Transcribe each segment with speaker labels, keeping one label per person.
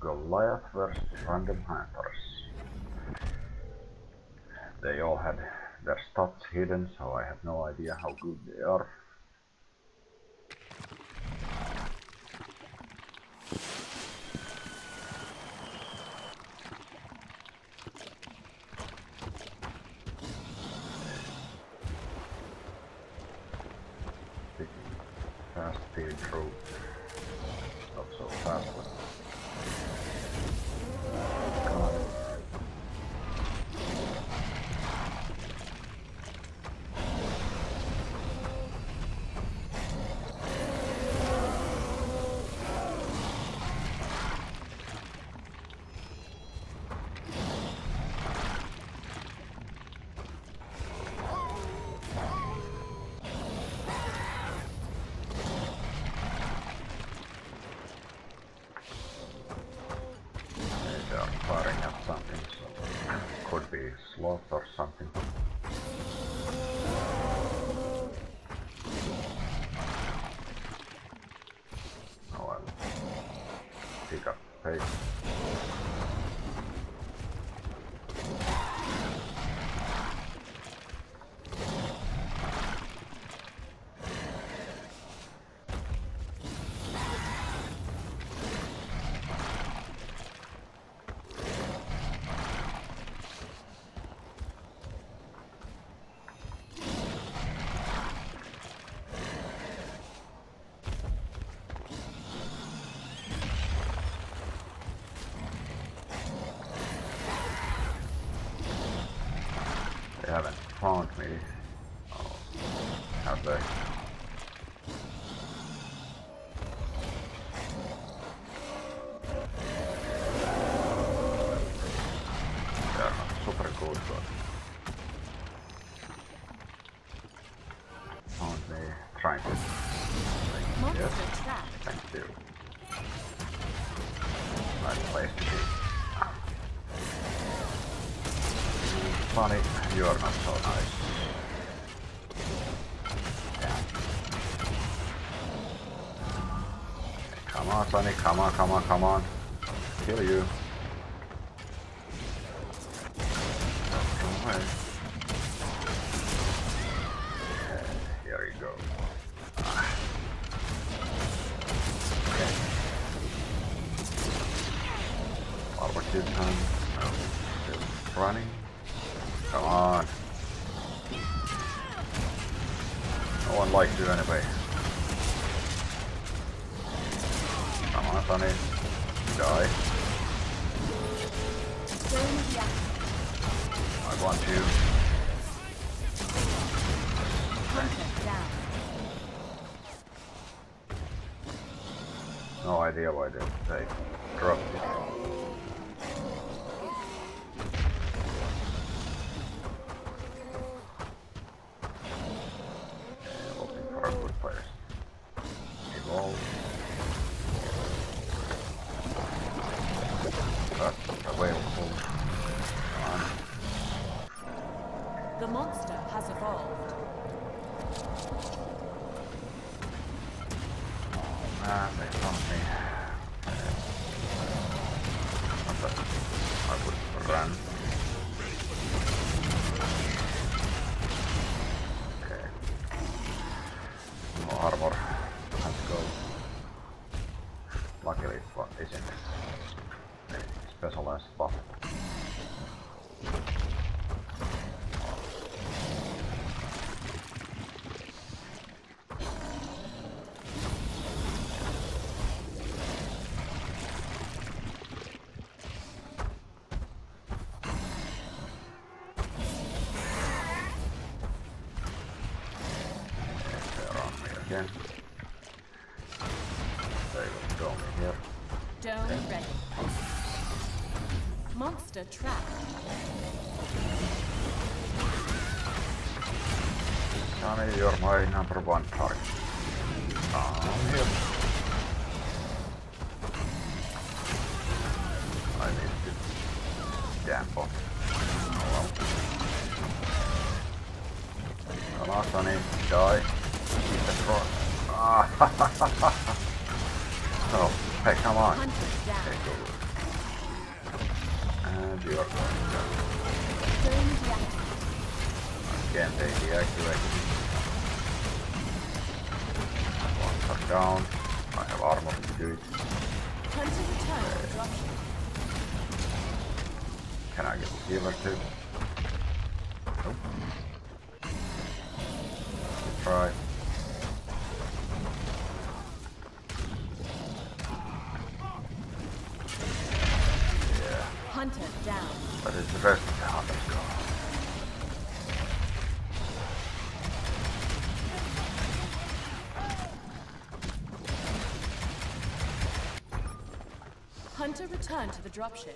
Speaker 1: Goliath versus random hunters. They all had their stats hidden, so I have no idea how good they are. Fast speed through, not so fast, but firing at something, so could be sloth or something. Oh, I'll pick up pace. They haven't found me. Oh, have they? They are not super good, but found me trying to. Yes, thank you. Nice place to be. Funny, you are not so nice. Yeah. Come on, Sonny, come on, come on, come on. Kill you. Don't away. Okay, here you go. Okay. Barbecue time. No, still running. Come on. No one likes you anyway. Come on, Sonny. Die. I want you. No idea why they dropped it.
Speaker 2: The monster has evolved.
Speaker 1: They found me. I would run. Okay. No armor. Let's go. Luckily it isn't a specialized buff. Again. They will throw me here.
Speaker 2: Dome ready. Monster trapped.
Speaker 1: Sonny, you're my #1 target. I'm here. I need to jump on. Oh well. Come on, Sonny, die. Keep the cross. Ah, oh, hey, come on. Okay, go. And you are going down.
Speaker 2: Dome deactivated.
Speaker 1: Again, they deactivated it. Ones are down. I have armor to do it.
Speaker 2: Hunter return to the dropship.
Speaker 1: Can I get the healer too? Nope. Try. Yeah.
Speaker 2: Hunter down.
Speaker 1: But it's the rest of the hunters gone.
Speaker 2: Hunter return to the dropship.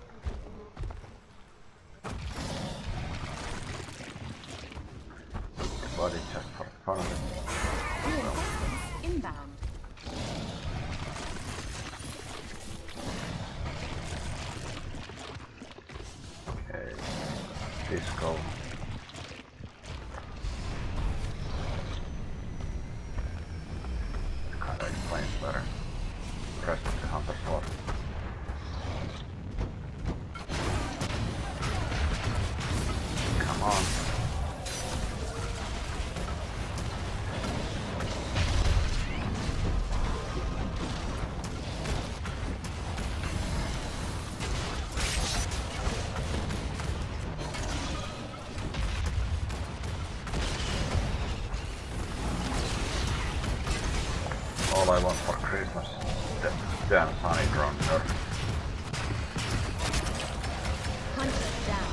Speaker 1: Body check for fun of it.
Speaker 2: Reinforcements inbound.
Speaker 1: Okay. Disco. It kinda explains better. The rest of the hunter's war. Come on. All I want for Christmas is the damn sunny drone nerf.
Speaker 2: Hunter down.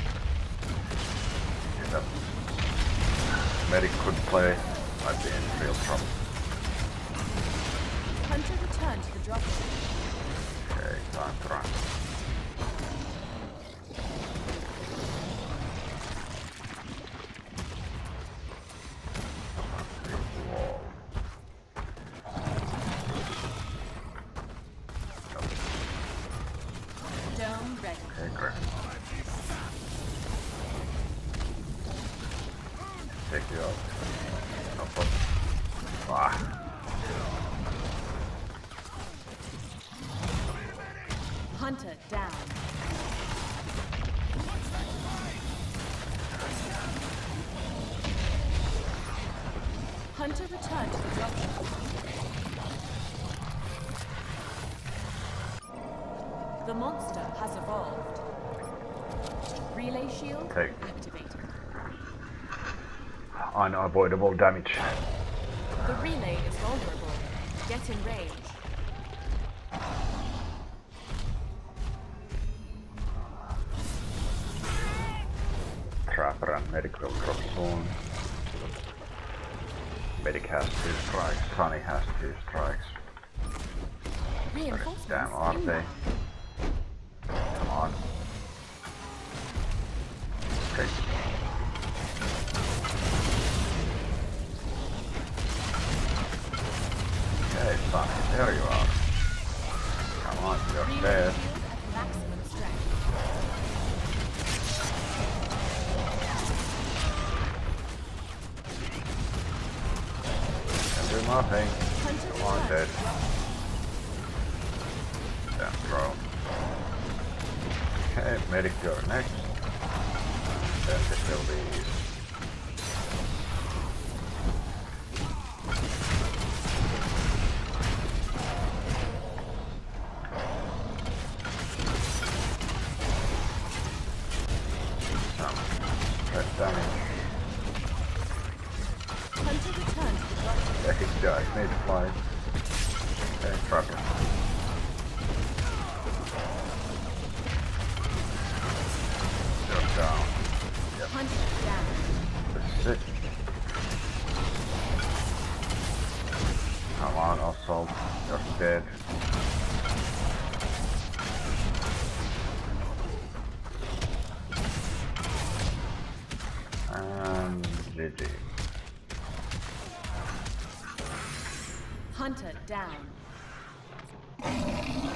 Speaker 1: If that medic could play, I'd be in real trouble.
Speaker 2: Hunter return to the dropship.
Speaker 1: Okay, time to run. Wall.
Speaker 2: Dome ready.
Speaker 1: Okay, great. Take you out. No problem. Ah.
Speaker 2: Hunter down. Hunter return to the dropship. The monster has evolved. Relay shield
Speaker 1: Take.
Speaker 2: activated.
Speaker 1: Unavoidable damage.
Speaker 2: The relay is vulnerable. Get in range.
Speaker 1: Trapper and medic will drop soon. Medic has 2 strikes, Sunny has 2 strikes.
Speaker 2: Reinforcements
Speaker 1: Damn, aren't they?
Speaker 2: inbound.
Speaker 1: Come on. Okay. Okay, Sunny, there you are. Come on, you're
Speaker 2: Relay
Speaker 1: dead.
Speaker 2: shield at maximum strength.
Speaker 1: Can do nothing.
Speaker 2: Hunter
Speaker 1: Come on,
Speaker 2: return
Speaker 1: dead.
Speaker 2: to the dropship.
Speaker 1: Damn throw. Okay, medic, you're next. Then this will be easy. Some stress damage.
Speaker 2: Hunter return to the dropship.
Speaker 1: Yeah, he's died. Need to fly. Okay, trapper. You're down. Yep,
Speaker 2: Hunter down.
Speaker 1: this is it. Come on, assault. You're dead. And GG.
Speaker 2: Hunter down.